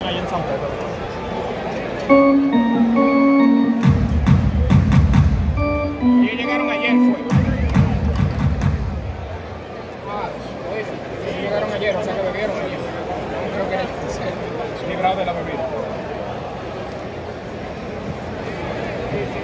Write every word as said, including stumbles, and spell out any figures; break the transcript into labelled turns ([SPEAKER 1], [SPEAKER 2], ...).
[SPEAKER 1] Ahí en San Pedro. Ellos llegaron ayer, fue. Ah, oye, ellos llegaron ayer, o sea que bebieron ayer. No creo que eres librado de la bebida.